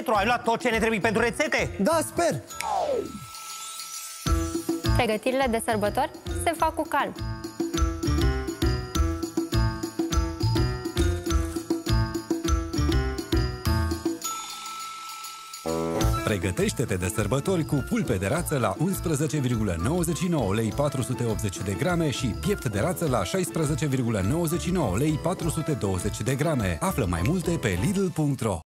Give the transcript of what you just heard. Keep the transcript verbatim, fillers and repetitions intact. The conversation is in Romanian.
nostru. Ai luat tot ce ne trebuie pentru rețete? Da, sper. Pregătirile de sărbători se fac cu calm. Pregătește-te de sărbători cu pulpe de rață la unsprezece virgulă nouăzeci și nouă lei patru sute optzeci de grame și piept de rață la șaisprezece virgulă nouăzeci și nouă lei patru sute douăzeci de grame. Află mai multe pe lidl punct ro.